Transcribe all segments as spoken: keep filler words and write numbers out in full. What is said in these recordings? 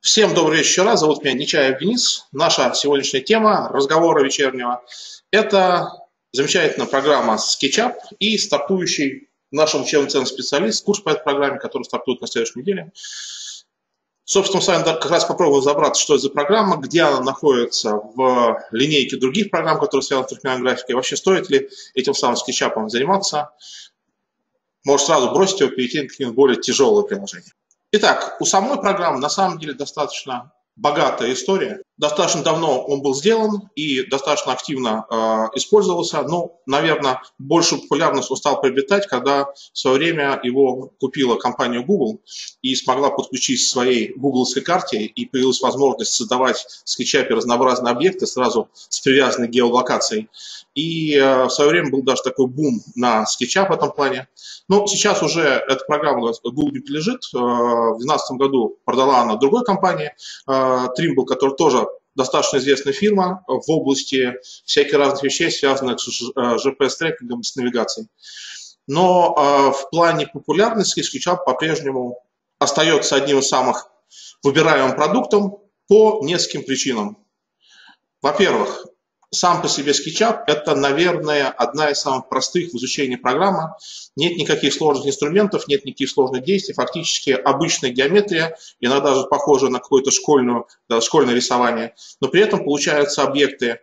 Всем добрый вечер еще раз. Зовут меня Нечаев Денис. Наша сегодняшняя тема разговора вечернего – это замечательная программа SketchUp и стартующий в нашем учебном центре специалист, курс по этой программе, который стартует на следующей неделе. Собственно, с вами как раз попробую разобраться, что это за программа, где она находится в линейке других программ, которые связаны с трехмерной графикой, вообще стоит ли этим самым SketchUp заниматься. Может сразу бросить его, перейти на какие-нибудь более тяжелые приложения. Итак, у самой программы на самом деле достаточно богатая история. Достаточно давно он был сделан и достаточно активно э, использовался. Но, наверное, большую популярность он стал приобретать, когда в свое время его купила компания Google и смогла подключить к своей гугловской карте, и появилась возможность создавать в SketchUp разнообразные объекты сразу с привязанной геолокацией. И э, в свое время был даже такой бум на SketchUp в этом плане. Но сейчас уже эта программа Google не лежит. В две тысячи двенадцатом году продала она другой компании, Trimble, которая тоже достаточно известная фирма в области всяких разных вещей, связанных с джи пи эс-трекингом, с навигацией. Но в плане популярности SketchUp по-прежнему остается одним из самых выбираемых продуктов по нескольким причинам. Во-первых, сам по себе SketchUp – это, наверное, одна из самых простых в изучении программы. Нет никаких сложных инструментов, нет никаких сложных действий. Фактически обычная геометрия, иногда даже похожа на какое-то школьное, да, школьное рисование. Но при этом получаются объекты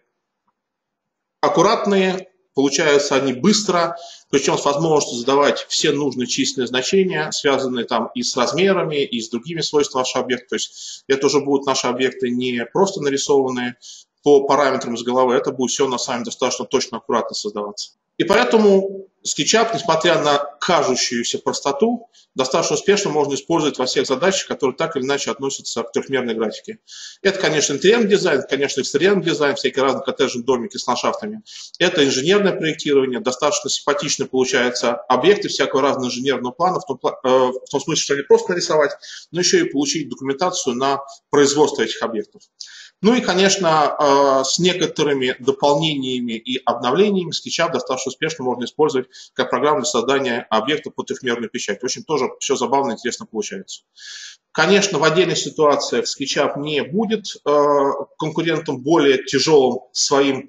аккуратные, получаются они быстро, причем с возможностью задавать все нужные численные значения, связанные там и с размерами, и с другими свойствами вашего объекта. То есть это уже будут наши объекты не просто нарисованные по параметрам из головы, это будет все на самом деле достаточно точно, аккуратно создаваться. И поэтому SketchUp, несмотря на кажущуюся простоту, достаточно успешно можно использовать во всех задачах, которые так или иначе относятся к трехмерной графике. Это, конечно, интерьерный дизайн, конечно, экстерьерный дизайн, всякие разные коттеджные домики с ландшафтами. Это инженерное проектирование, достаточно симпатично получаются объекты всякого разного инженерного плана, в том, э, в том смысле, что не просто нарисовать, но еще и получить документацию на производство этих объектов. Ну и, конечно, с некоторыми дополнениями и обновлениями SketchUp достаточно успешно можно использовать как программу для создания объектов под трехмерную печать. Очень тоже все забавно и интересно получается. Конечно, в отдельных ситуациях SketchUp не будет конкурентом более тяжелым своим,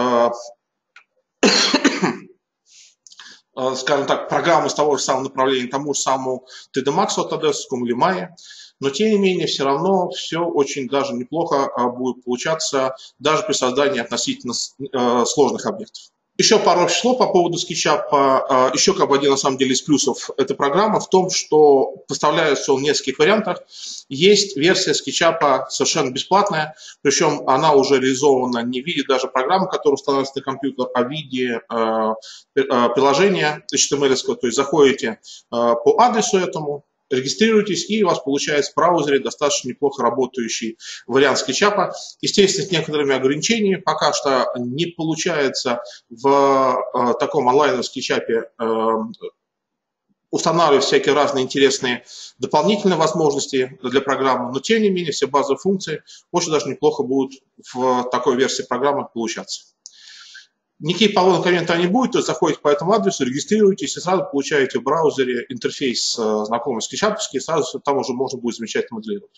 скажем так, программам из того же самого направления, тому же самому три дэ Max от Autodesk или Maya. Но, тем не менее, все равно все очень даже неплохо будет получаться даже при создании относительно сложных объектов. Еще пару слов по поводу SketchUp. Еще как бы один, на самом деле, из плюсов этой программы в том, что поставляется он в нескольких вариантах. Есть версия SketchUp совершенно бесплатная, причем она уже реализована не в виде даже программы, которая устанавливается на компьютер, а в виде приложения эйч ти эм эль-ского. То есть заходите по адресу этому, регистрируйтесь, и у вас получается в браузере достаточно неплохо работающий вариант SketchUp. Естественно, с некоторыми ограничениями. Пока что не получается в э, таком онлайновом SketchUp э, устанавливать всякие разные интересные дополнительные возможности для программы, но тем не менее все базовые функции очень даже неплохо будут в такой версии программы получаться. Никаких погодных комментариев не будет, то есть заходите по этому адресу, регистрируетесь и сразу получаете в браузере интерфейс знакомый SketchUp-ский, и сразу там уже можно будет замечательно моделировать.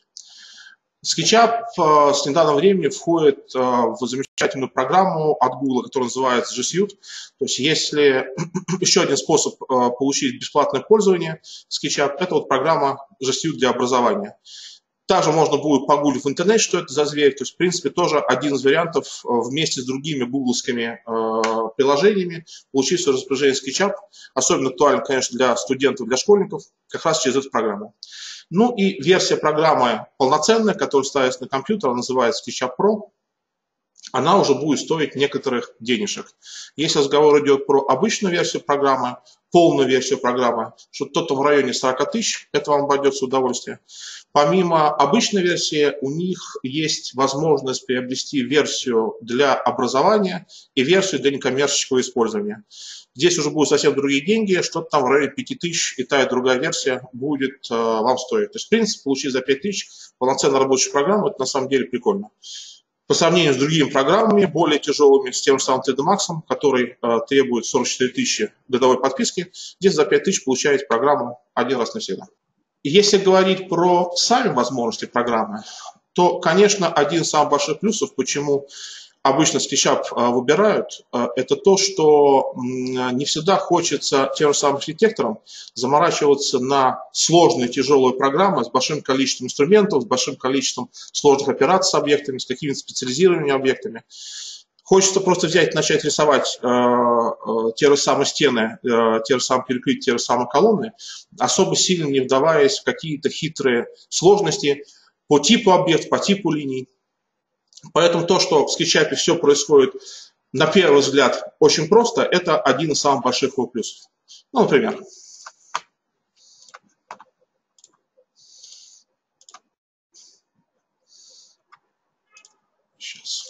SketchUp с недавнего времени входит в замечательную программу от Google, которая называется G Suite. То есть если еще один способ получить бесплатное пользование SketchUp, это вот программа G Suite для образования. Также можно будет погуглить в интернете, что это за зверь. То есть, в принципе, тоже один из вариантов вместе с другими гугловскими э, приложениями получить свое распоряжение SketchUp. Особенно актуально, конечно, для студентов, для школьников, как раз через эту программу. Ну и версия программы полноценная, которая ставится на компьютер, она называется SketchUp Pro. Она уже будет стоить некоторых денежек. Если разговор идет про обычную версию программы, полную версию программы, что-то в районе сорока тысяч, это вам обойдется удовольствие. Помимо обычной версии, у них есть возможность приобрести версию для образования и версию для некоммерческого использования. Здесь уже будут совсем другие деньги, что-то там в районе пяти тысяч, и та и другая версия будет э, вам стоить. То есть, в принципе, получить за пять тысяч полноценно рабочую программу, это на самом деле прикольно. По сравнению с другими программами, более тяжелыми, с тем же самым три дэ Max, который э, требует сорок четыре тысячи годовой подписки, здесь за пять тысяч получаете программу один раз навсегда. Если говорить про сами возможности программы, то, конечно, один из самых больших плюсов, почему обычно SketchUp выбирают, это то, что не всегда хочется тем же самым архитекторам заморачиваться на сложные тяжелые программы с большим количеством инструментов, с большим количеством сложных операций с объектами, с какими-то специализированными объектами. Хочется просто взять и начать рисовать э, э, те же самые стены, э, те же самые перекрытия, те же самые колонны, особо сильно не вдаваясь в какие-то хитрые сложности по типу объектов, по типу линий. Поэтому то, что в SketchUp все происходит на первый взгляд очень просто, это один из самых больших его плюсов. Ну, например. Сейчас.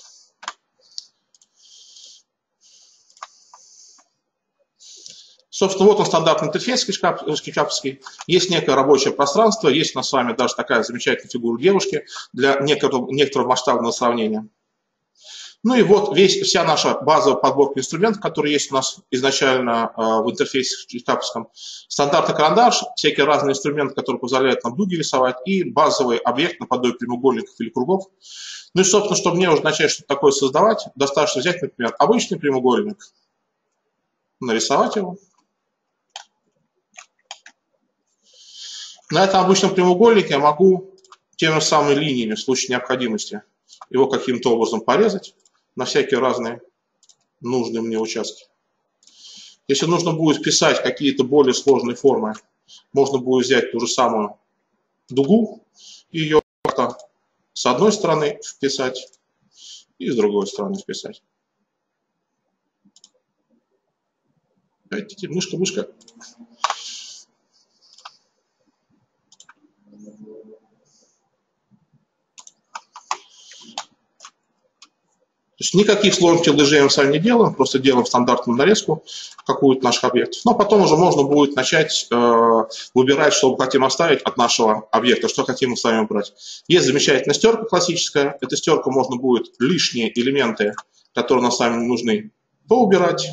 Собственно, вот он стандартный интерфейс скетчаповский. Есть некое рабочее пространство, есть у нас с вами даже такая замечательная фигура девушки для некоторого, некоторого масштабного сравнения. Ну и вот весь, вся наша базовая подборка инструментов, которые есть у нас изначально э, в интерфейсе скетчаповском. Стандартный карандаш, всякие разные инструменты, которые позволяют нам дуги рисовать, и базовый объект наподобие прямоугольников или кругов. Ну и, собственно, чтобы мне уже начать что-то такое создавать, достаточно взять, например, обычный прямоугольник, нарисовать его. На этом обычном прямоугольнике я могу теми же самыми линиями в случае необходимости его каким-то образом порезать на всякие разные нужные мне участки. Если нужно будет вписать какие-то более сложные формы, можно будет взять ту же самую дугу и ее с одной стороны вписать и с другой стороны вписать. Опять-таки, мышка, мышка. То есть никаких сложных телодвижений мы с вами не делаем, просто делаем стандартную нарезку какую-то наших объектов. Но потом уже можно будет начать э, выбирать, что мы хотим оставить от нашего объекта, что хотим мы с вами убрать. Есть замечательная стерка классическая. Эта стерка можно будет лишние элементы, которые нам с вами нужны, поубирать.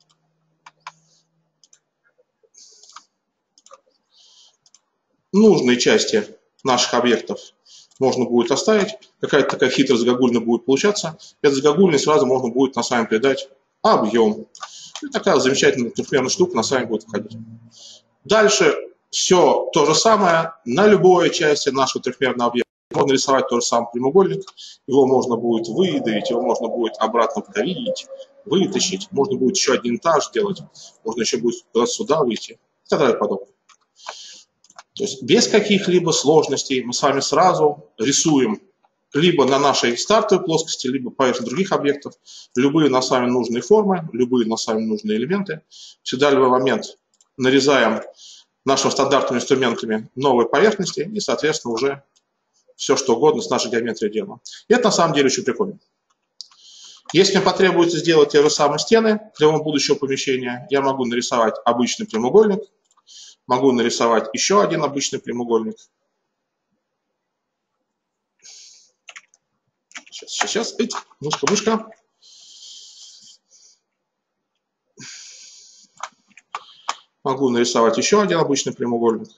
Нужные части наших объектов можно будет оставить. Какая-то такая хитрая загогульная будет получаться. Этой загогульной сразу можно будет на с вами придать объем. И такая замечательная трехмерная штука на с вами будет входить. Дальше все то же самое. На любой части нашего трехмерного объекта можно рисовать тот же самый прямоугольник. Его можно будет выдавить, его можно будет обратно вдавить, вытащить. Можно будет еще один этаж сделать. Можно еще будет сюда выйти. И так далее подобное. То есть без каких-либо сложностей мы с вами сразу рисуем либо на нашей стартовой плоскости, либо поверх других объектов любые нам с вами нужные формы, любые нам с вами нужные элементы. Всегда в любой момент нарезаем нашими стандартными инструментами новые поверхности и, соответственно, уже все, что угодно с нашей геометрией делаем. И это на самом деле очень прикольно. Если мне потребуется сделать те же самые стены для моего будущего помещения, я могу нарисовать обычный прямоугольник. Могу нарисовать еще один обычный прямоугольник. Сейчас, сейчас, сейчас. Мышка, мышка. Могу нарисовать еще один обычный прямоугольник.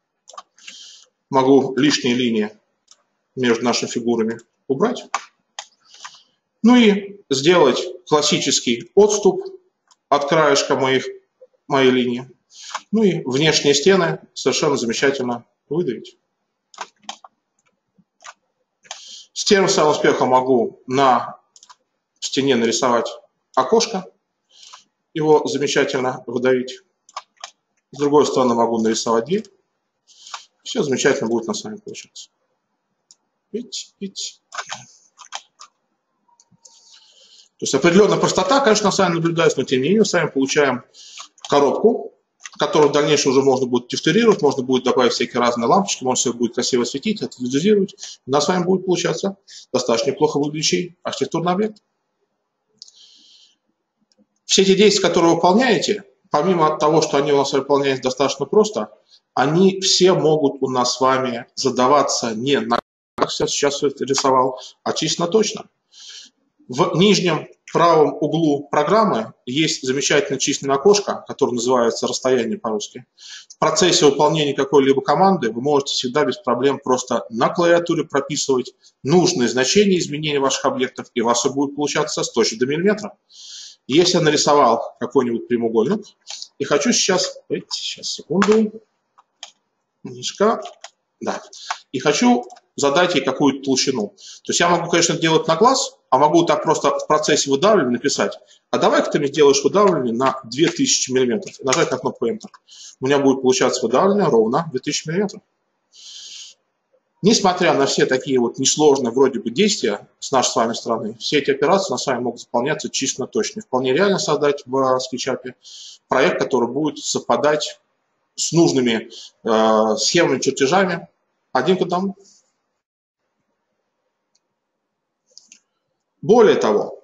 Могу лишние линии между нашими фигурами убрать. Ну и сделать классический отступ от краешка моих, моей линии. Ну и внешние стены совершенно замечательно выдавить. С тем же самым успехом могу на стене нарисовать окошко, его замечательно выдавить. С другой стороны могу нарисовать дверь. Все замечательно будет на с вами получаться. Пить, пить. То есть определенная простота, конечно, на с вами наблюдается, но тем не менее мы с вами получаем коробку, которую в дальнейшем уже можно будет тефтерировать, можно будет добавить всякие разные лампочки, можно все будет красиво светить, это визуализировать. У нас с вами будет получаться достаточно неплохо выглядящий архитектурный объект. Все эти действия, которые вы выполняете, помимо того, что они у нас выполняются достаточно просто, они все могут у нас с вами задаваться не на, как я сейчас это рисовал, а чисто точно. В нижнем правом углу программы есть замечательное численное окошко, которое называется «Расстояние» по-русски. В процессе выполнения какой-либо команды вы можете всегда без проблем просто на клавиатуре прописывать нужные значения изменения ваших объектов, и у вас все будет получаться с точно до миллиметра. Если я нарисовал какой-нибудь прямоугольник, и хочу сейчас, сейчас, секунду, книжка, да, и хочу задать ей какую-то толщину. То есть я могу, конечно, делать на глаз, а могу так просто в процессе выдавливания написать, а давай-ка ты мне сделаешь выдавливание на две тысячи миллиметров. И нажать на кнопку Enter. У меня будет получаться выдавливание ровно две тысячи миллиметров. Несмотря на все такие вот несложные вроде бы действия с нашей с вами стороны, все эти операции у нас с вами могут выполняться чисто точно. Вполне реально создать в SketchUp проект, который будет совпадать с нужными э, схемами, чертежами один к одному. Более того,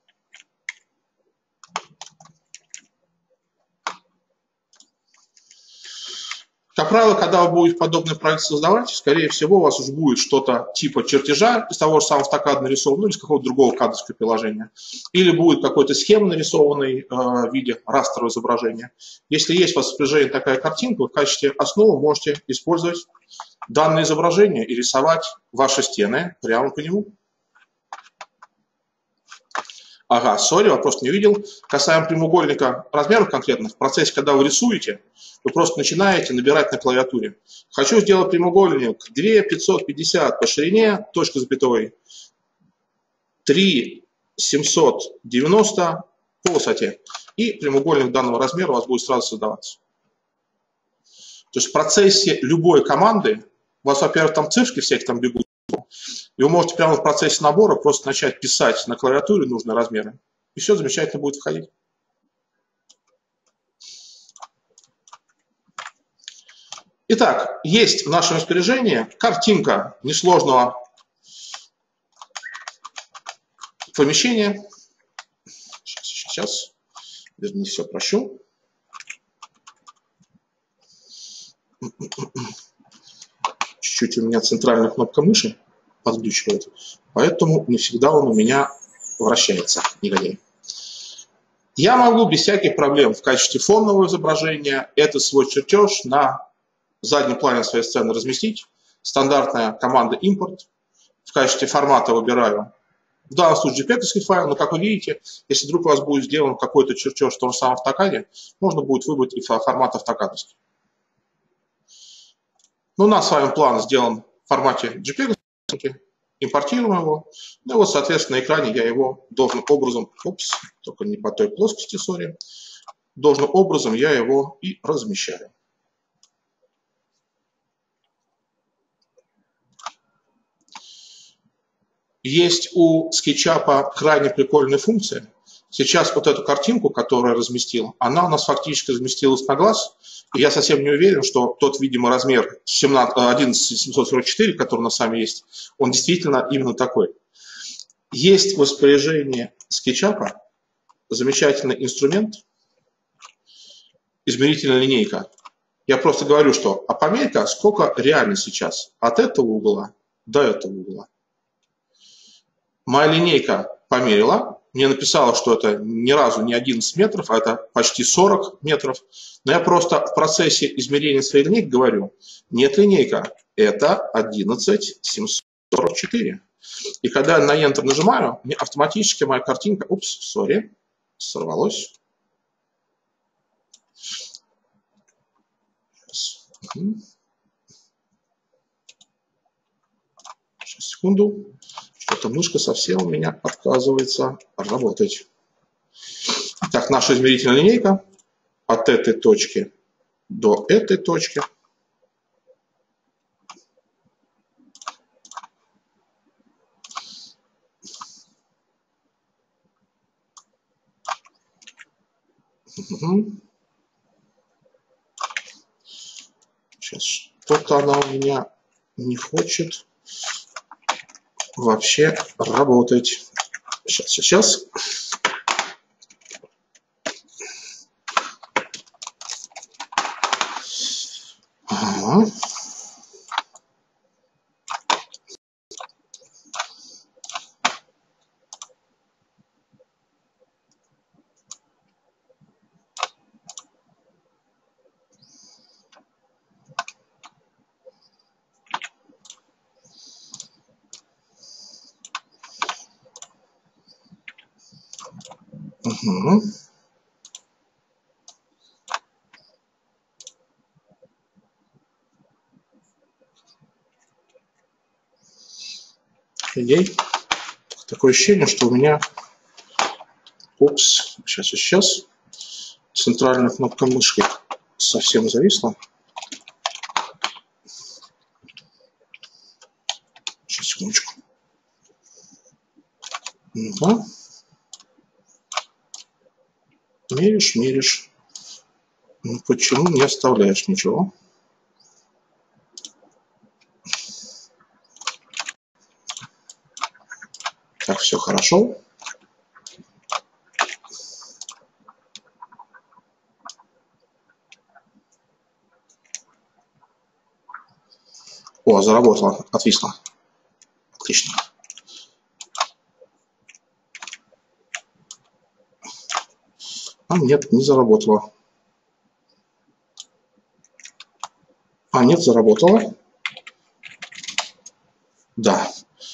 как правило, когда вы будете подобный проект создавать, скорее всего, у вас уже будет что-то типа чертежа из того же самого автокада нарисованного, ну, или из какого-то другого кадровского приложения. Или будет какой-то схема нарисованной э, в виде растрового изображения. Если есть у вас в распоряжении такая картинка, вы в качестве основы можете использовать данное изображение и рисовать ваши стены прямо по нему. Ага, сори, вопрос не видел. Касаемо прямоугольника размеров конкретных, в процессе, когда вы рисуете, вы просто начинаете набирать на клавиатуре. Хочу сделать прямоугольник две тысячи пятьсот пятьдесят по ширине, точка запятой, три тысячи семьсот девяносто по высоте. И прямоугольник данного размера у вас будет сразу создаваться. То есть в процессе любой команды, у вас, во-первых, там цифры всякие там бегут, и вы можете прямо в процессе набора просто начать писать на клавиатуре нужные размеры. И все замечательно будет входить. Итак, есть в нашем распоряжении картинка несложного помещения. Сейчас, сейчас. Вернее, все прощу. Чуть-чуть у меня центральная кнопка мыши подглючивает, поэтому не всегда он у меня вращается, негодяй. Я могу без всяких проблем в качестве фонового изображения этот свой чертеж на заднем плане своей сцены разместить. Стандартная команда импорт. В качестве формата выбираю, в данном случае джей пи джи файл, но, как вы видите, если вдруг у вас будет сделан какой-то чертеж в том же самом автокаде, можно будет выбрать и формат автокадовский. Но у нас с вами план сделан в формате джей пи джи, импортируем его, ну и вот, соответственно, на экране я его должным образом, опс, только не по той плоскости, сори, должным образом я его и размещаю. Есть у SketchUp крайне прикольная функция. Сейчас вот эту картинку, которую я разместил, она у нас фактически разместилась на глаз. И я совсем не уверен, что тот, видимо, размер одиннадцать тысяч семьсот сорок четыре, который у нас с вами есть, он действительно именно такой. Есть в распоряжении SketchUp замечательный инструмент, измерительная линейка. Я просто говорю, что а померь-ка, сколько реально сейчас от этого угла до этого угла. Моя линейка померила, мне написала, что это ни разу не одиннадцать метров, а это почти сорок метров. Но я просто в процессе измерения своей линейки говорю, нет, линейка, это одиннадцать тысяч семьсот сорок четыре. И когда я на Enter нажимаю, мне автоматически моя картинка, упс, сори, сорвалось. Сейчас, секунду. Что-то мышка совсем у меня отказывается работать. Так, наша измерительная линейка от этой точки до этой точки. Угу. Сейчас что-то она у меня не хочет вообще работать. Сейчас, сейчас. Ага. Угу. Ей такое ощущение, что у меня, упс, сейчас, сейчас, центральная кнопка мышки совсем зависла. Сейчас, секундочку. Угу. Меришь, меришь. Ну, почему не оставляешь ничего? Так, все хорошо. О, заработало, отвисло. Отлично. А нет, не заработало. А нет, заработало. Да.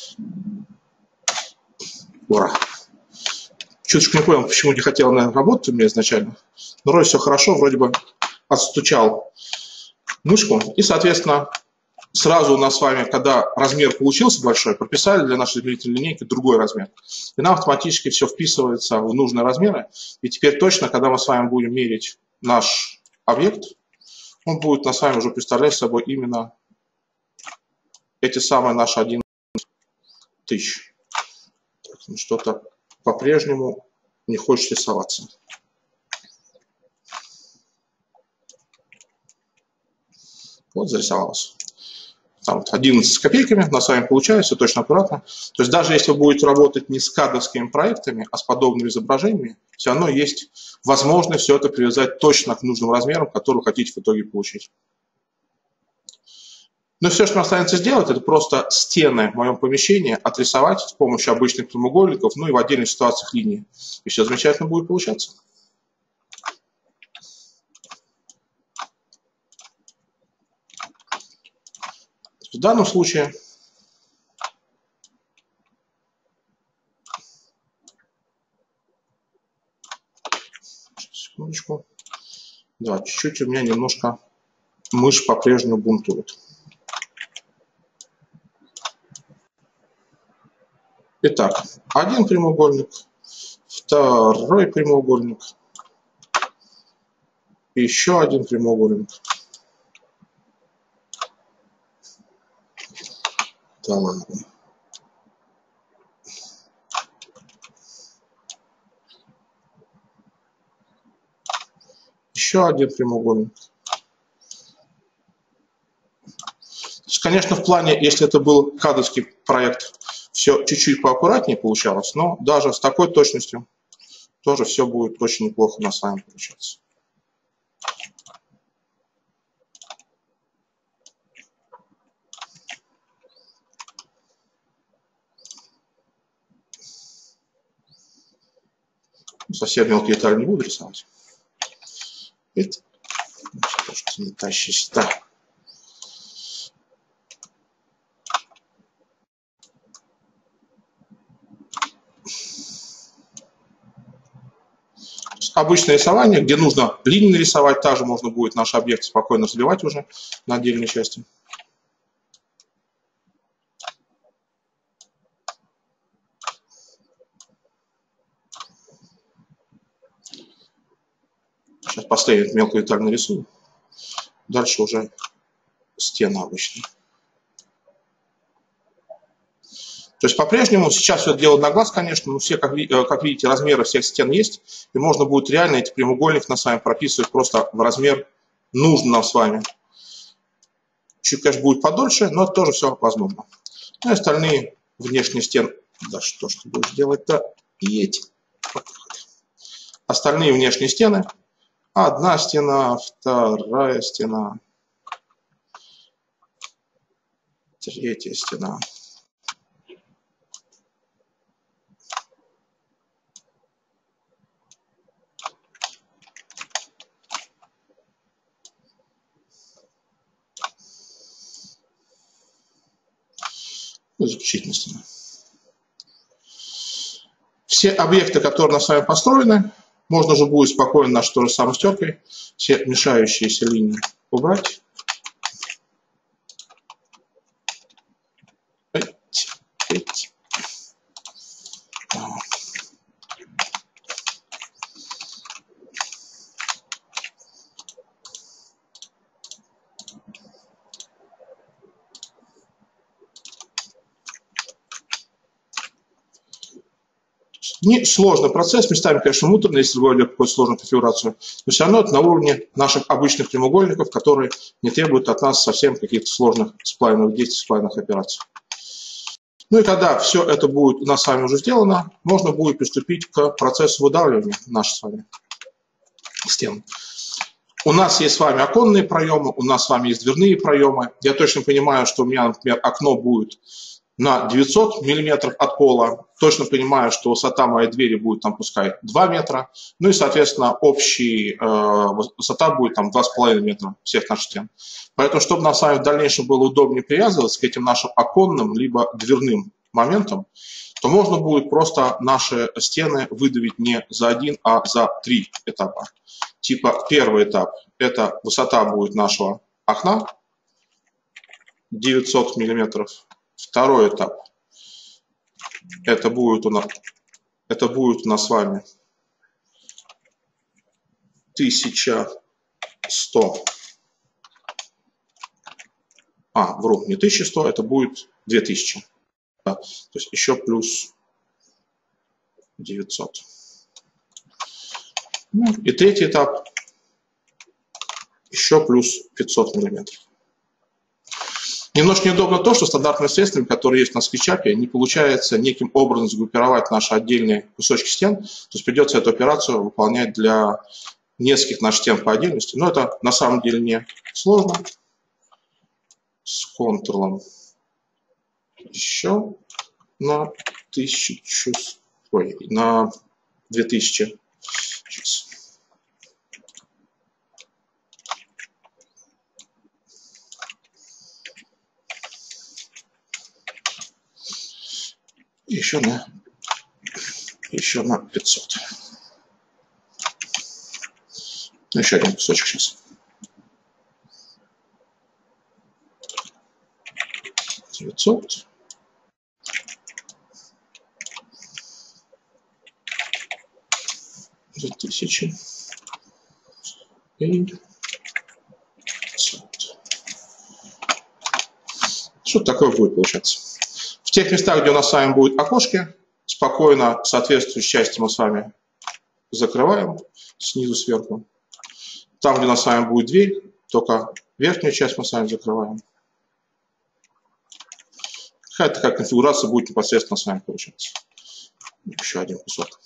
Ура. Чуточку не понял, почему не хотел, наверное, работать у меня изначально. Но вроде все хорошо, вроде бы отстучал мышку. И, соответственно, сразу у нас с вами, когда размер получился большой, прописали для нашей измерительной линейки другой размер. И нам автоматически все вписывается в нужные размеры. И теперь точно, когда мы с вами будем мерить наш объект, он будет на с вами уже представлять собой именно эти самые наши один тысяч. Что-то по-прежнему не хочет рисоваться. Вот зарисовалось. Там вот одиннадцать с копейками, на с вами получается, точно аккуратно. То есть даже если вы будете работать не с кадовскими проектами, а с подобными изображениями, все равно есть возможность все это привязать точно к нужным размерам, которые вы хотите в итоге получить. Но все, что нам останется сделать, это просто стены в моем помещении отрисовать с помощью обычных прямоугольников, ну и в отдельных ситуациях линии. И все замечательно будет получаться. В данном случае секундочку. Да, чуть-чуть у меня немножко мышь по-прежнему бунтует. Итак, один прямоугольник, второй прямоугольник, еще один прямоугольник. Да ладно. Еще один прямоугольник. То есть, конечно, в плане, если это был кадовский проект, все чуть-чуть поаккуратнее получалось, но даже с такой точностью тоже все будет очень неплохо на самом получаться. Совсем мелкие детали не буду рисовать. Это что не тащись. Да. Обычное рисование, где нужно линии нарисовать, также можно будет наш объект спокойно разбивать уже на отдельные части. Сейчас последнюю мелкую деталь нарисую. Дальше уже стены обычные. То есть по-прежнему сейчас все это дело на глаз, конечно, но все, как, как видите, размеры всех стен есть, и можно будет реально эти прямоугольники на с вами прописывать просто в размер нужный нам с вами. Чуть, конечно, будет подольше, но это тоже все возможно. Ну и остальные внешние стены. Да что ж ты будешь делать-то? И эти. Остальные внешние стены. Одна стена, вторая стена, третья стена. Ну, заключительная стена. Все объекты, которые у нас с вами построены, можно же будет спокойно наш то же самое стеркой все мешающиеся линии убрать. Не сложный процесс, местами, конечно, муторный, если говорить о какой-то сложной конфигурацию, но все равно это на уровне наших обычных прямоугольников, которые не требуют от нас совсем каких-то сложных сплайновых действий, сплайновых операций. Ну и когда все это будет у нас с вами уже сделано, можно будет приступить к процессу выдавливания наших с вами стен. У нас есть с вами оконные проемы, у нас с вами есть дверные проемы. Я точно понимаю, что у меня, например, окно будет на девятьсот миллиметров от пола. Точно понимаю, что высота моей двери будет, там, пускай, два метра. Ну и, соответственно, общая э, высота будет там два с половиной метра всех наших стен. Поэтому, чтобы нам с вами в дальнейшем было удобнее привязываться к этим нашим оконным либо дверным моментам, то можно будет просто наши стены выдавить не за один, а за три этапа. Типа первый этап – это высота будет нашего окна девятьсот миллиметров. Второй этап – это будет у нас, это будет у нас с вами тысяча сто. А, вру, не тысяча сто, это будет две тысячи. Да, то есть еще плюс девятьсот. Ну, и третий этап еще плюс пятьсот миллиметров. Немножко неудобно то, что стандартными средствами, которые есть на скетчапе, не получается неким образом сгруппировать наши отдельные кусочки стен. То есть придется эту операцию выполнять для нескольких наших стен по отдельности. Но это на самом деле не сложно. С контролом еще на тысячу, ой, на две тысячи. Сейчас. Еще на, еще на пятьсот. Еще один кусочек сейчас. девятьсот. две тысячи. И пятьсот. Что такое будет получаться? В тех местах, где у нас с вами будут окошки, спокойно соответствующие части мы с вами закрываем снизу сверху. Там, где у нас с вами будет дверь, только верхнюю часть мы с вами закрываем. Какая такая конфигурация будет непосредственно с вами получаться. Еще один кусок.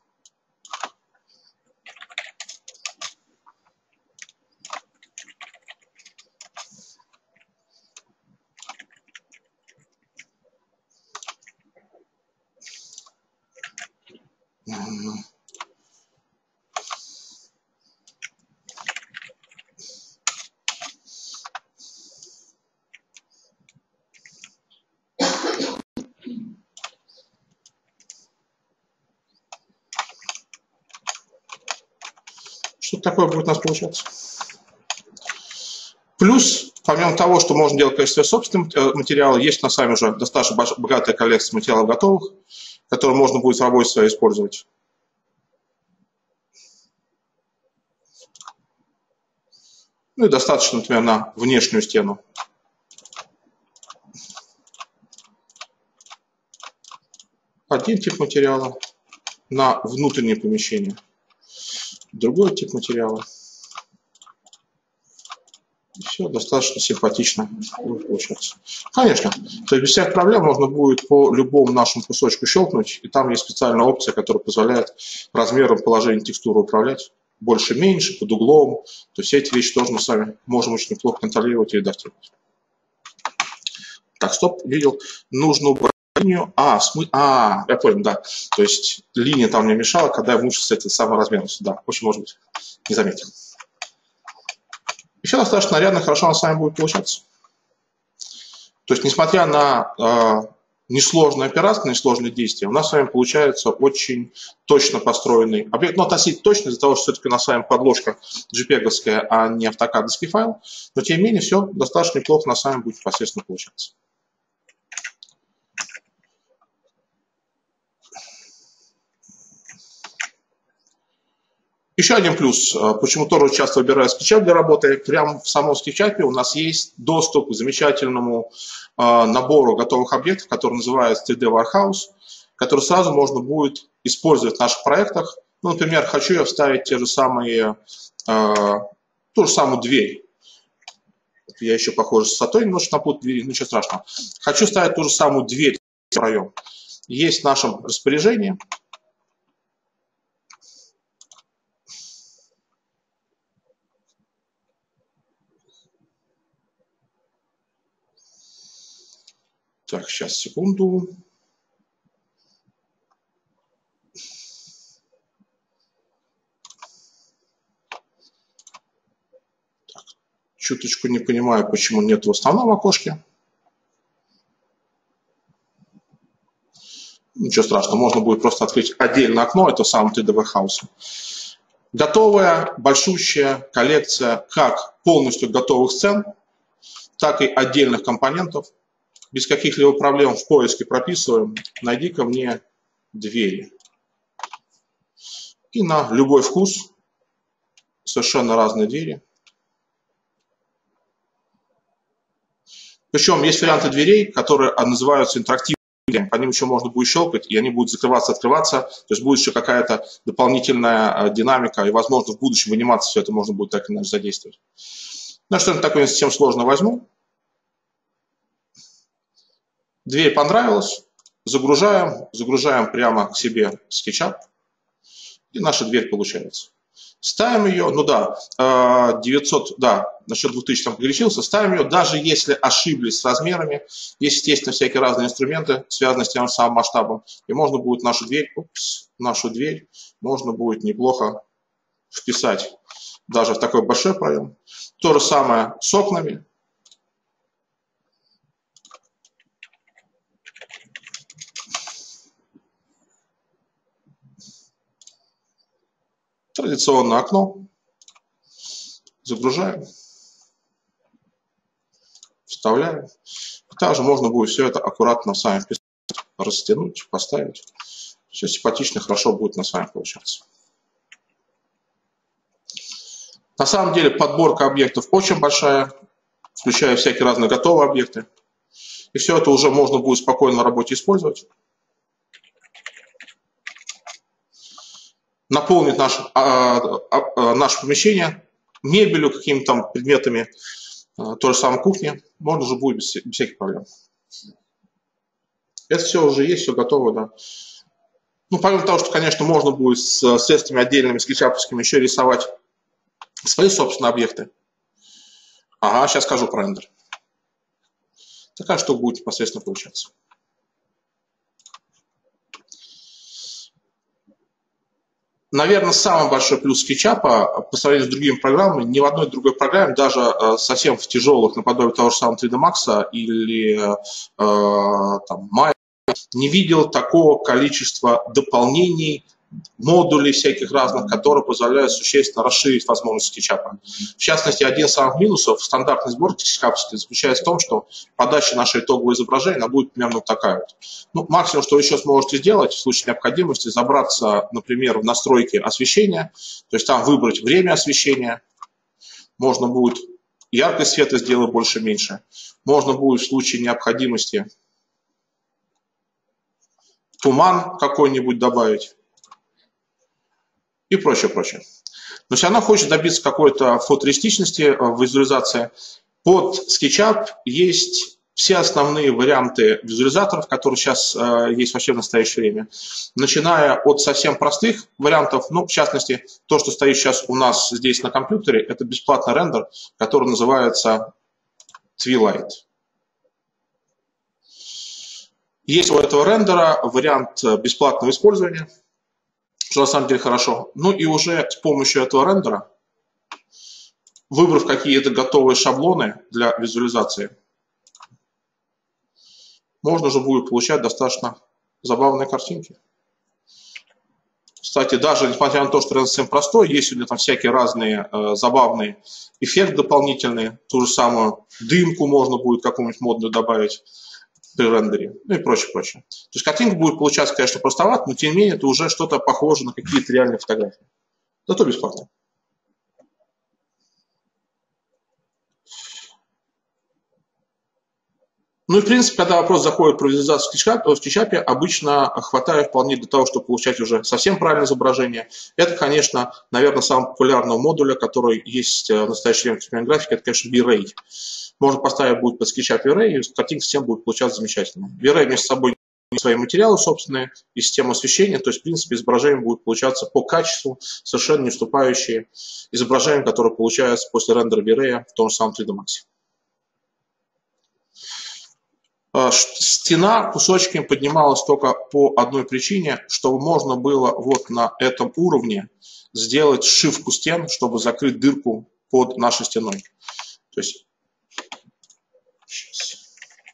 Что такое будет у нас получаться? Плюс, помимо того, что можно делать в качестве собственного материала, есть у нас с вами уже достаточно богатая коллекция материалов готовых, которые можно будет в работе своей использовать. Ну и достаточно, например, на внешнюю стену. Один тип материала, на внутреннее помещение другой тип материала. И все достаточно симпатично будет получаться. Конечно, то есть без всяких проблем можно будет по любому нашему кусочку щелкнуть, и там есть специальная опция, которая позволяет размером положения текстуры управлять. Больше-меньше, под углом. То есть все эти вещи тоже мы с вами можем очень неплохо контролировать и редактировать. Так, стоп, видел. Нужно убрать линию. А, смы... а, я понял, да. То есть линия там мне мешала, когда я мучился этой самой размерностью. Да, очень может быть, не заметил. Еще достаточно нарядно, хорошо она с вами будет получаться. То есть, несмотря на э, несложная операция, несложные действия, у нас с вами получается очень точно построенный объект. Ну, относительно точно, из-за того, что все-таки у нас с вами подложка джей-пеговская, а не автокадовский файл. Но, тем не менее, все достаточно неплохо у нас с вами будет непосредственно получаться. Еще один плюс, почему тоже часто выбираю SketchUp для работы. Прямо в самом SketchUp у нас есть доступ к замечательному набору готовых объектов, который называется три дэ Warehouse, который сразу можно будет использовать в наших проектах. Ну, например, хочу я вставить те же самые, ту же самую дверь. Я еще, похоже, с высотой немножко напутал двери, ничего страшного. Хочу ставить ту же самую дверь в проем. Есть в нашем распоряжении. Так, сейчас, секунду. Так, чуточку не понимаю, почему нет в основном окошке. Ничего страшного, можно будет просто открыть отдельное окно, это сам три дэ Warehouse. Готовая, большущая коллекция как полностью готовых сцен, так и отдельных компонентов. Без каких-либо проблем в поиске прописываем, найди-ка мне двери. И на любой вкус совершенно разные двери. Причем есть варианты дверей, которые называются интерактивными. По ним еще можно будет щелкать, и они будут закрываться, открываться. То есть будет еще какая-то дополнительная динамика, и, возможно, в будущем в анимации все это можно будет так иначе задействовать. Ну, что-нибудь такое не совсем сложно возьму. Дверь понравилась, загружаем, загружаем прямо к себе SketchUp, и наша дверь получается. Ставим ее, ну да, девятьсот, да, насчет двухтысячи там погорячился, ставим ее, даже если ошиблись с размерами, есть, естественно, всякие разные инструменты, связанные с тем же самым масштабом, и можно будет нашу дверь, упс, нашу дверь можно будет неплохо вписать даже в такой большой проем. То же самое с окнами. Традиционное окно. Загружаем. Вставляем. И также можно будет все это аккуратно с вами растянуть, поставить. Все симпатично, хорошо будет на с вами получаться. На самом деле подборка объектов очень большая, включая всякие разные готовые объекты. И все это уже можно будет спокойно на работе использовать. Наполнить наше, а, а, наше помещение мебелью, какими-то там предметами, а, то же самое кухня, можно уже будет без, без всяких проблем. Это все уже есть, все готово, да. Ну, помимо того, что, конечно, можно будет с средствами отдельными, скетчаповскими еще рисовать свои собственные объекты. Ага, сейчас скажу про рендер. Такая штука будет непосредственно получаться. Наверное, самый большой плюс SketchUp по сравнению с другими программами, ни в одной другой программе, даже совсем в тяжелых, наподобие того же самого три дэ Max или э, там, Maya, не видел такого количества дополнений, модулей всяких разных, которые позволяют существенно расширить возможности SketchUp. В частности, один из самых минусов стандартной сборки SketchUp заключается в том, что подача нашего итогового изображения она будет примерно вот такая вот. Ну, максимум, что вы еще сможете сделать в случае необходимости, забраться, например, в настройки освещения, то есть там выбрать время освещения, можно будет яркость света сделать больше-меньше, можно будет в случае необходимости туман какой-нибудь добавить. И прочее, прочее. Но все равно хочет добиться какой-то фотореалистичности в визуализации. Под SketchUp есть все основные варианты визуализаторов, которые сейчас э, есть вообще в настоящее время. Начиная от совсем простых вариантов, ну, в частности, то, что стоит сейчас у нас здесь на компьютере, это бесплатный рендер, который называется Twilight. Есть у этого рендера вариант бесплатного использования, что на самом деле хорошо. Ну и уже с помощью этого рендера, выбрав какие-то готовые шаблоны для визуализации, можно же будет получать достаточно забавные картинки. Кстати, даже несмотря на то, что Render совсем простой, есть у него там всякие разные э, забавные эффекты дополнительные, ту же самую дымку можно будет какую-нибудь модную добавить при рендере, ну и прочее, прочее. То есть картинка будет получаться, конечно, простовато, но тем не менее это уже что-то похоже на какие-то реальные фотографии. Зато бесплатно. Ну и, в принципе, когда вопрос заходит про визуализацию в SketchUp, обычно хватает вполне для того, чтобы получать уже совсем правильное изображение. Это, конечно, наверное, самый популярный модуль, который есть в настоящее время в компьютерной графике, это, конечно, V-Ray. Можно поставить будет под SketchUp V-Ray, и картинка всем будет получаться замечательно. V-Ray вместе с собой свои материалы собственные и систему освещения, то есть, в принципе, изображение будет получаться по качеству, совершенно не уступающие изображениям, которые получаются после рендера V-Ray в том же самом три дэ Max. Стена кусочками поднималась только по одной причине, чтобы можно было вот на этом уровне сделать сшивку стен, чтобы закрыть дырку под нашей стеной. То есть, сейчас.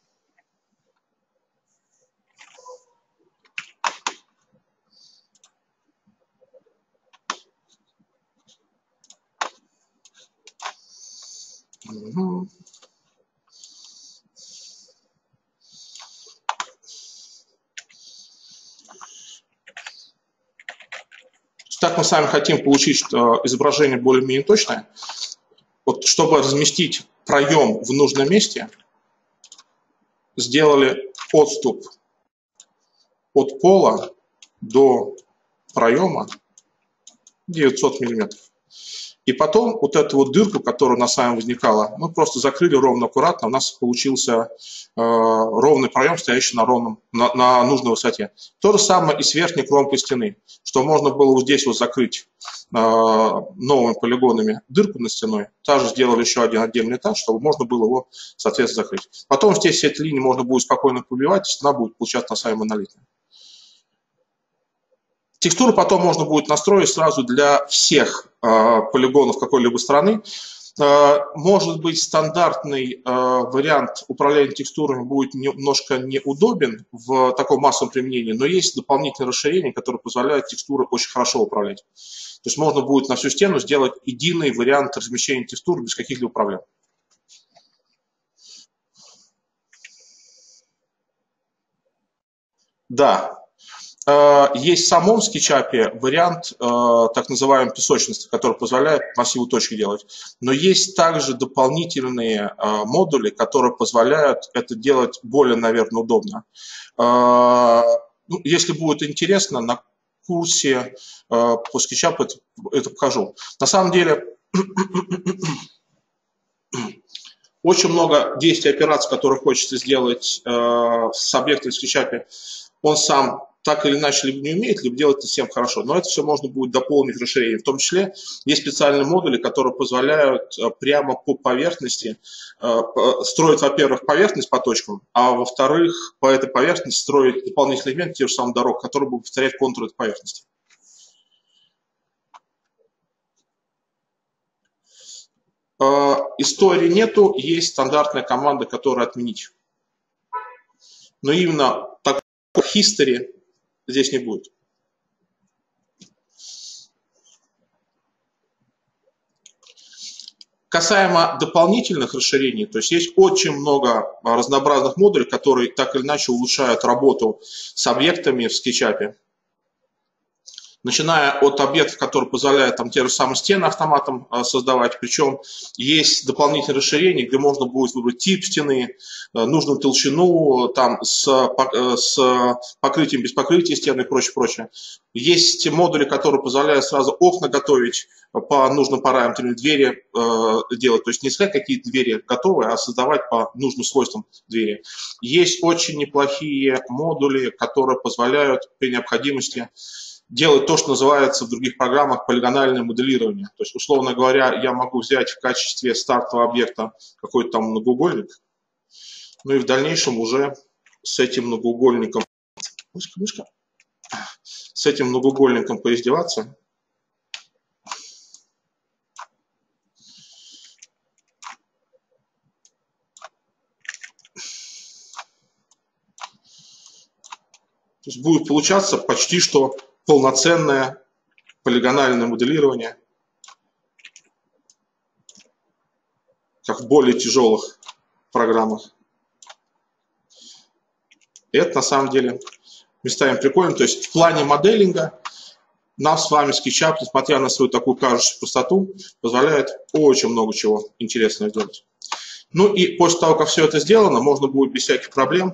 Угу. Так мы с вами хотим получить изображение более-менее точное. Вот, чтобы разместить проем в нужном месте, сделали отступ от пола до проема девятьсот миллиметров. И потом вот эту вот дырку, которая у нас с вами возникала, мы просто закрыли ровно, аккуратно. У нас получился э, ровный проем, стоящий на, ровном, на, на нужной высоте. То же самое и с верхней кромкой стены, что можно было вот здесь вот закрыть э, новыми полигонами дырку над стеной. Также сделали еще один отдельный этаж, чтобы можно было его, соответственно, закрыть. Потом здесь все эти линии можно будет спокойно побивать, и стена будет получаться на самом монолитной. Текстуру потом можно будет настроить сразу для всех э, полигонов какой-либо страны. Э, может быть, стандартный э, вариант управления текстурами будет немножко неудобен в таком массовом применении, но есть дополнительные расширения, которые позволяют текстуры очень хорошо управлять. То есть можно будет на всю стену сделать единый вариант размещения текстур без каких-либо проблем. Да. Есть в самом SketchUp вариант так называемой песочности, который позволяет массивы точки делать. Но есть также дополнительные модули, которые позволяют это делать более, наверное, удобно. Если будет интересно, на курсе по SketchUp это, это покажу. На самом деле, очень много действий, операций, которые хочется сделать с объектом в SketchUp, он сам так или иначе либо не умеет, либо делать не всем хорошо. Но это все можно будет дополнить расширением. В том числе есть специальные модули, которые позволяют прямо по поверхности строить, во-первых, поверхность по точкам, а во-вторых, по этой поверхности строить дополнительные элементы, те же самые дорог, которые будут повторять контуры этой поверхности. Истории нету, есть стандартная команда, которая отменить. Но именно такой history здесь не будет. Касаемо дополнительных расширений, то есть есть очень много разнообразных модулей, которые так или иначе улучшают работу с объектами в SketchUp. Начиная от объектов, которые позволяют там те же самые стены автоматом создавать, причем есть дополнительные расширения, где можно будет выбрать тип стены, нужную толщину, там с, с покрытием, без покрытия стены и прочее, прочее. Есть модули, которые позволяют сразу окна готовить по нужным параметрам, двери э, делать, то есть не искать какие-то двери готовые, а создавать по нужным свойствам двери. Есть очень неплохие модули, которые позволяют при необходимости делать то, что называется в других программах полигональное моделирование. То есть, условно говоря, я могу взять в качестве стартового объекта какой-то там многоугольник, ну и в дальнейшем уже с этим многоугольником, мышка, мышка, с этим многоугольником поиздеваться. То есть будет получаться почти что полноценное полигональное моделирование, как в более тяжелых программах. И это на самом деле местами прикольно. То есть в плане моделинга нам с вами SketchUp, несмотря на свою такую кажущую простоту, позволяет очень много чего интересного делать. Ну и после того, как все это сделано, можно будет без всяких проблем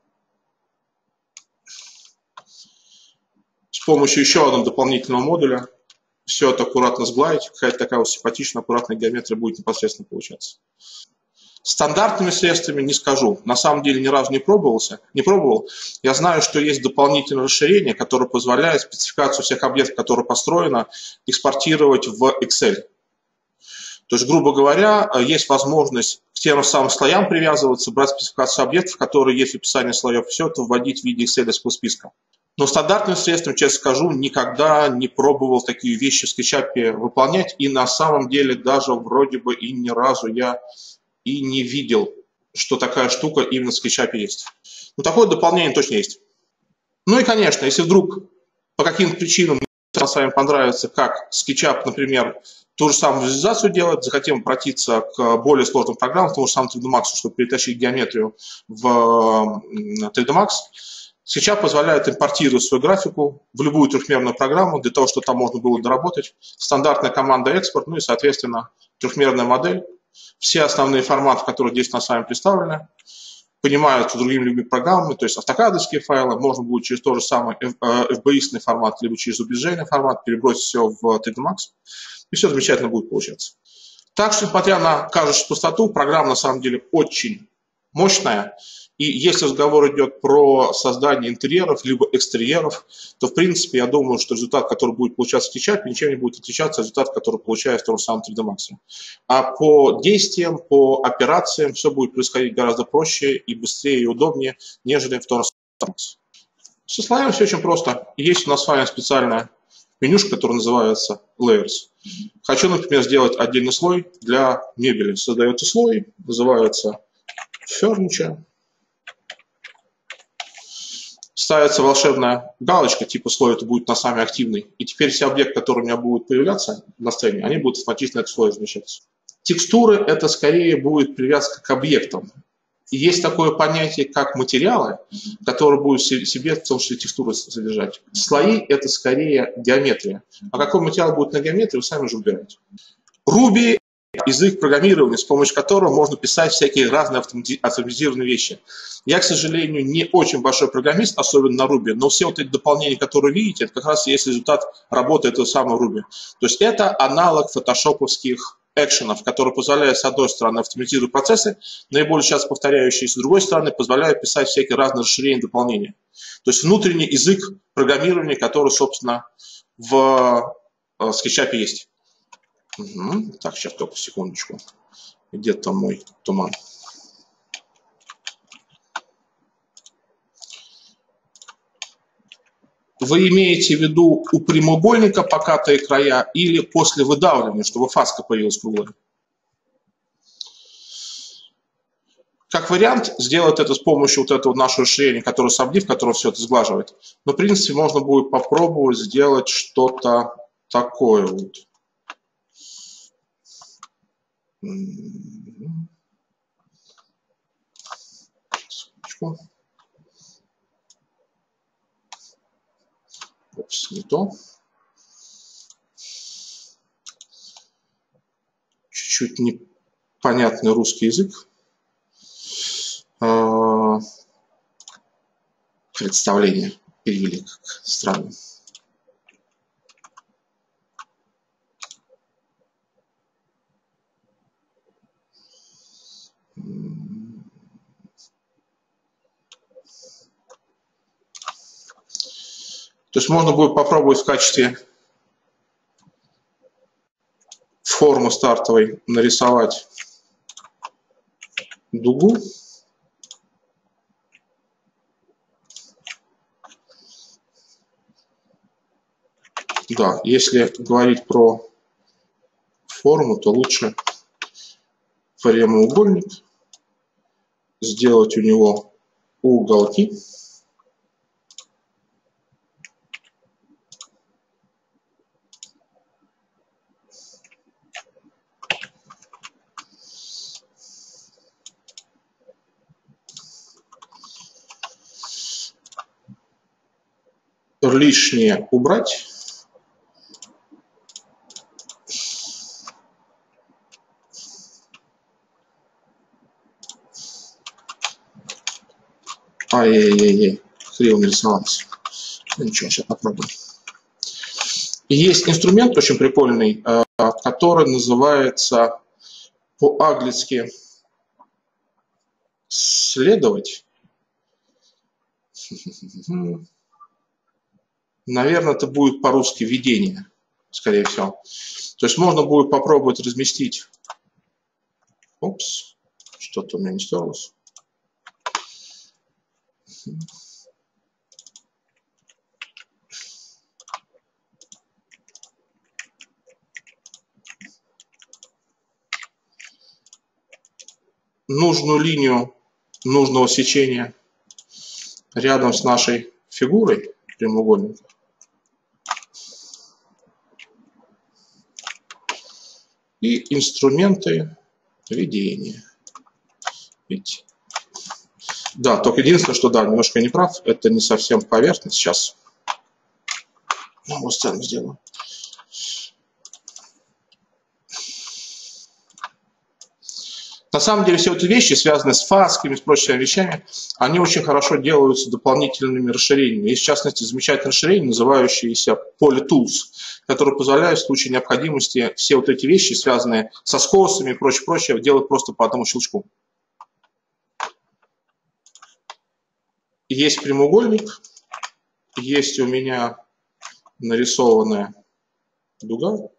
с помощью еще одного дополнительного модуля все это аккуратно сгладить. Какая-то такая вот симпатичная, аккуратная геометрия будет непосредственно получаться. Стандартными средствами не скажу. На самом деле ни разу не пробовался, не пробовал. Я знаю, что есть дополнительное расширение, которое позволяет спецификацию всех объектов, которые построено, экспортировать в Excel. То есть, грубо говоря, есть возможность к тем самым слоям привязываться, брать спецификацию объектов, которые есть в описании слоев, все это вводить в виде Excel-овского списка. Но стандартным средством, честно скажу, никогда не пробовал такие вещи в SketchUp выполнять. И на самом деле даже вроде бы и ни разу я и не видел, что такая штука именно в SketchUp есть. Но такое дополнение точно есть. Ну и, конечно, если вдруг по каким-то причинам нам с вами понравится, как SketchUp, например, ту же самую визуализацию делать, захотим обратиться к более сложным программам, к тому же самому три дэ Max, чтобы перетащить геометрию в три дэ Max, SketchUp позволяет импортировать свою графику в любую трехмерную программу, для того, чтобы там можно было доработать. Стандартная команда экспорт, ну и, соответственно, трехмерная модель. Все основные форматы, которые здесь на с вами представлены, понимаются другими любыми программами, то есть автокадовские файлы, можно будет через тот же самый эф би эс-ный формат, либо через объезженный формат перебросить все в три дэ Max, и все замечательно будет получаться. Так что, несмотря на кажущую пустоту, программа на самом деле очень мощная. И если разговор идет про создание интерьеров либо экстерьеров, то, в принципе, я думаю, что результат, который будет получаться в SketchUp, ничем не будет отличаться от результата, который получается в том же самом три дэ Max. А по действиям, по операциям все будет происходить гораздо проще и быстрее и удобнее, нежели в том же самом Max. Со слоями все очень просто. Есть у нас с вами специальная менюшка, которая называется Layers. Хочу, например, сделать отдельный слой для мебели. Создается слой, называется Furniture. Ставится волшебная галочка, типа слой это будет на самый активный. И теперь все объекты, которые у меня будут появляться на сцене, они будут автоматически на этот слой размещаться. Текстуры это скорее будет привязка к объектам. И есть такое понятие, как материалы, которые будут в себе в том числе текстуры содержать. Слои это скорее геометрия. А какой материал будет на геометрии, вы сами уже выбираете. Ruby язык программирования, с помощью которого можно писать всякие разные автоматизированные вещи. Я, к сожалению, не очень большой программист, особенно на Ruby, но все вот эти дополнения, которые видите, это как раз и есть результат работы этого самого Ruby. То есть это аналог фотошоповских экшенов, которые позволяют, с одной стороны, автоматизировать процессы, наиболее часто повторяющиеся, с другой стороны, позволяют писать всякие разные расширения, дополнения. То есть внутренний язык программирования, который, собственно, в SketchUp есть. Угу. Так, сейчас только секундочку. Где-то мой туман. Вы имеете в виду у прямоугольника покатые края или после выдавливания, чтобы фаска появилась круглая? Как вариант, сделать это с помощью вот этого нашего расширения, которое саблив, которое все это сглаживает. Но, в принципе, можно будет попробовать сделать что-то такое вот. Опс, не то. Чуть-чуть непонятный русский язык. Представление перевели как странно. То есть можно будет попробовать в качестве формы стартовой нарисовать дугу. Да, если говорить про форму, то лучше прямоугольник, сделать у него уголки. лишнее убрать. Ай-яй-яй-яй, криво нарисовалось. Ну, ничего, сейчас попробуем. Есть инструмент очень прикольный, который называется по-английски «следовать». Наверное, это будет по-русски «видение», скорее всего. То есть можно будет попробовать разместить. Опс, что-то у меня не стерлось. Нужную линию нужного сечения рядом с нашей фигурой прямоугольника. И инструменты ведения. Видите? Да, только единственное, что да, немножко не прав, это не совсем поверхность. Сейчас новую сцену сделаю. На самом деле все эти вещи, связанные с фасками, с прочими вещами, они очень хорошо делаются дополнительными расширениями. Есть, в частности, замечательное расширение, называющееся PolyTools, которое позволяет в случае необходимости все вот эти вещи, связанные со скосами и прочее, прочее, делать просто по одному щелчку. Есть прямоугольник, есть у меня нарисованная дуга.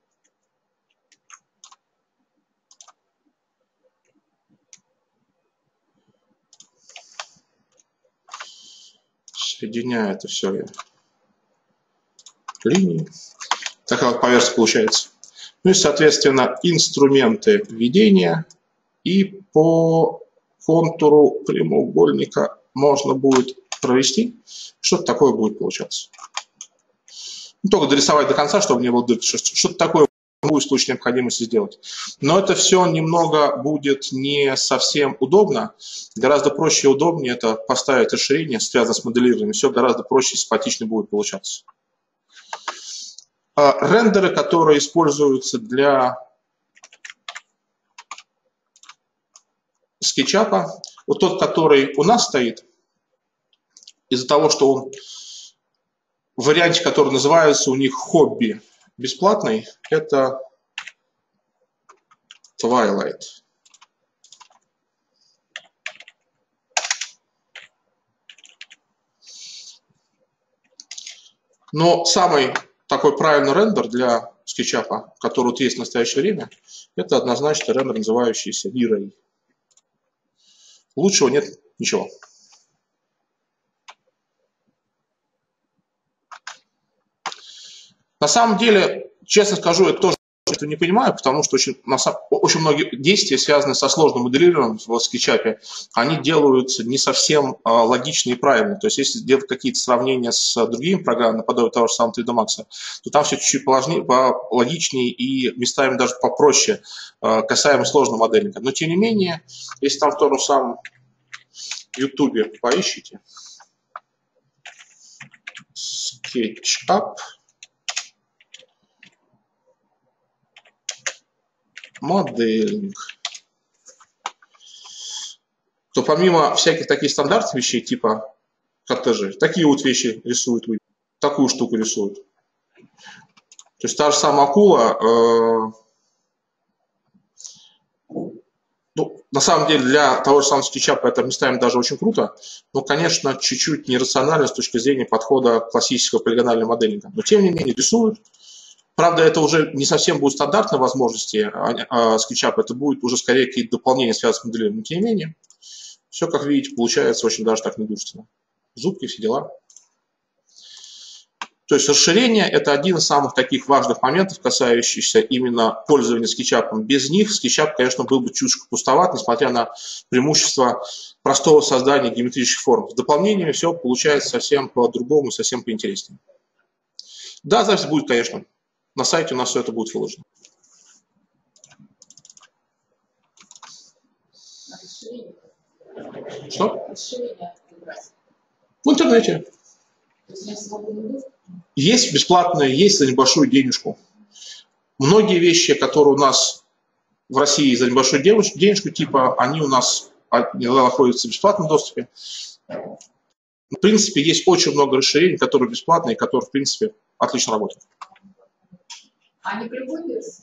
Соединяю это все я линии. Такая вот поверхность получается. Ну и, соответственно, инструменты ведения. И по контуру прямоугольника можно будет провести. Что-то такое будет получаться. Не только дорисовать до конца, чтобы не было дырки. Что-то такое будет в случае необходимости сделать. Но это все немного будет не совсем удобно. Гораздо проще и удобнее это поставить расширение, связанное с моделированием. Все гораздо проще и симпатичнее будет получаться. Рендеры, которые используются для скетчапа, вот тот, который у нас стоит, из-за того, что он в варианте, который называется у них хобби бесплатный, это Twilight. Но самый такой правильный рендер для скетчапа, который вот есть в настоящее время, это однозначно рендер, называющийся V-Ray. Лучшего нет ничего. На самом деле, честно скажу, я тоже это не понимаю, потому что очень, очень многие действия, связанные со сложным моделированием в скетчапе, они делаются не совсем а, логично и правильно. То есть, если делать какие-то сравнения с другими программами, наподобие того же самого три дэ Max, то там все чуть-чуть логичнее и местами даже попроще, а, касаемо сложного моделинга. Но, тем не менее, если там в том же самом YouTube поищите SketchUp, моделинг, то помимо всяких таких стандартных вещей, типа кортежи, такие вот вещи рисуют, такую штуку рисуют. То есть та же самая акула, э, ну, на самом деле для того же самого скетчапа это местами даже очень круто, но, конечно, чуть-чуть нерационально с точки зрения подхода классического полигонального моделинга. Но, тем не менее, рисуют. Правда, это уже не совсем будут стандартные возможности скетчапа, это будет уже скорее какие-то дополнения, связанные с моделированием. Но, тем не менее, все, как видите, получается очень даже так недурственно. Зубки, все дела. То есть расширение – это один из самых таких важных моментов, касающихся именно пользования скетчапом. Без них скетчап, конечно, был бы чуточку пустоват, несмотря на преимущество простого создания геометрических форм. С дополнениями все получается совсем по-другому, совсем поинтереснее. Да, запись будет, конечно. На сайте у нас все это будет выложено. Что? В интернете. Есть бесплатные, есть за небольшую денежку. Многие вещи, которые у нас в России за небольшую денежку, типа, они у нас иногда находятся в бесплатном доступе. В принципе, есть очень много расширений, которые бесплатные, которые, в принципе, отлично работают. Они приходят с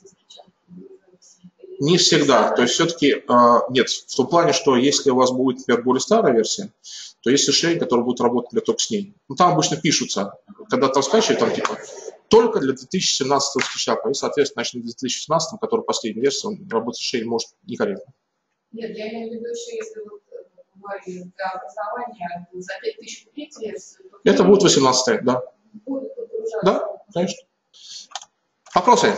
Не всегда. То есть все-таки э, нет, в том плане, что если у вас будет, например, более старая версия, то есть расширение, которое будет работать для только с ней. Ну, там обычно пишутся, когда там скачивают, там типа только для две тысячи семнадцатого скетчапа, и, соответственно, значит, для две тысячи шестнадцатого, который последняя версия, он работать расширение может некорректно. Нет, я имею в виду, что если вот говорили для образования за пять тысяч купить версию, то... Это будет восемнадцатая, да. Будет подгружаться. Да, конечно. Вопросы?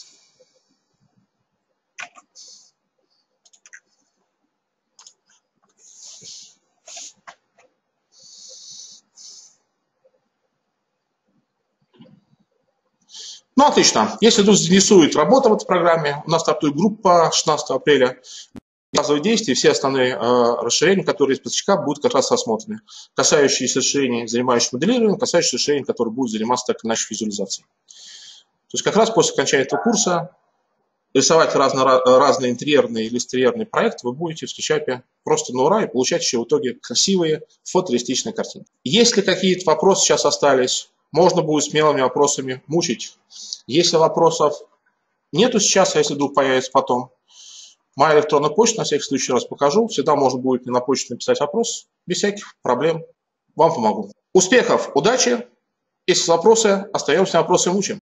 Ну, отлично. Если вас интересует работа в этой программе, у нас стартует группа шестнадцатого апреля. Базовые действия, все основные э, расширения, которые из поставщика, будут как раз рассмотрены. Касающиеся расширений, занимающихся моделированием, касающиеся расширений, которые будут заниматься так или иначе визуализацией. То есть как раз после окончания этого курса рисовать разно, разные интерьерные или экстерьерные проекты вы будете в скетчапе просто на ура и получать еще в итоге красивые фотореалистичные картины. Если какие-то вопросы сейчас остались, можно будет смелыми вопросами мучить. Если вопросов нету сейчас, а если вдруг появится потом, моя электронная почта, на всякий случай раз покажу. Всегда можно будет мне на почту написать вопрос. Без всяких проблем. Вам помогу. Успехов, удачи. Если вопросы, остаемся на вопросы и мучаем.